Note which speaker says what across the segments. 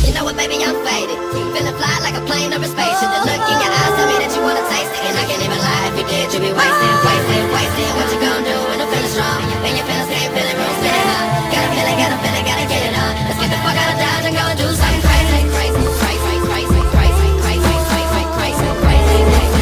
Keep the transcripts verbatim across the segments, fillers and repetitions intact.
Speaker 1: You know what, baby, I'm faded. Feeling fly like a plane or a spaceship. The look in your eyes tell me that you wanna taste it, and I can't even lie. If you did, you be wasting, wasting, wasting. What you gon' do when I'm feeling strong? And your feelings can't feel it, room spinning, huh? Gotta feel it, gotta feel it, gotta get it on. Let's get the fuck out of Dodge and go and do something crazy, crazy, crazy, crazy, crazy, crazy, crazy, crazy, crazy,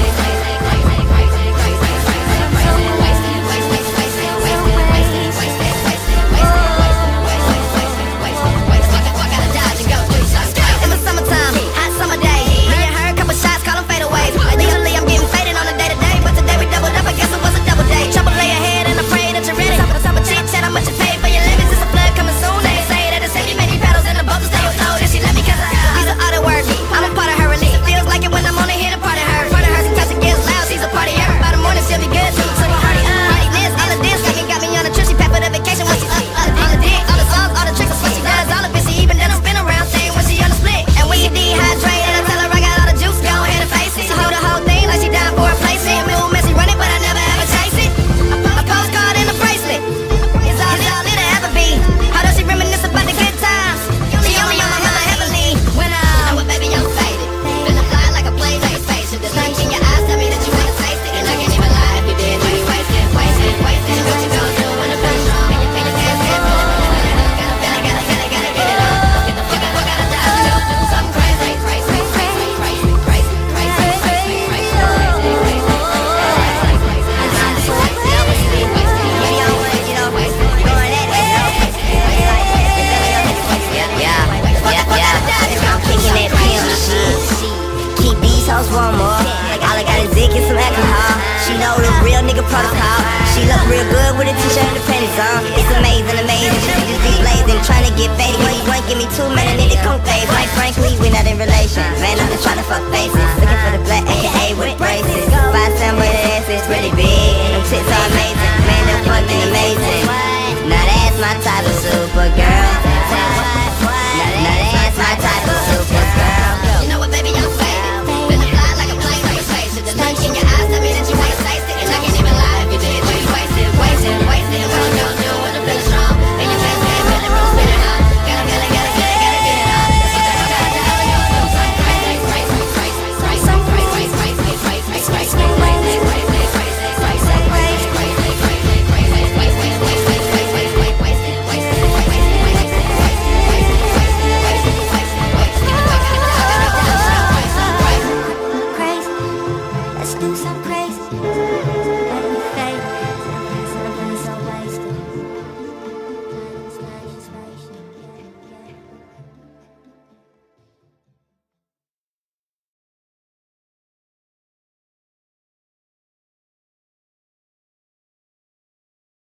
Speaker 2: one more. All I got is dick and some alcohol. She know the real nigga protocol. She look real good with a t-shirt and the panties on. It's amazing, amazing. She just be blazing, trying to get faded. When you want, give me two, man, I need to come face. Like frankly, we not in relation. Man, I'm just trying to fuck faces.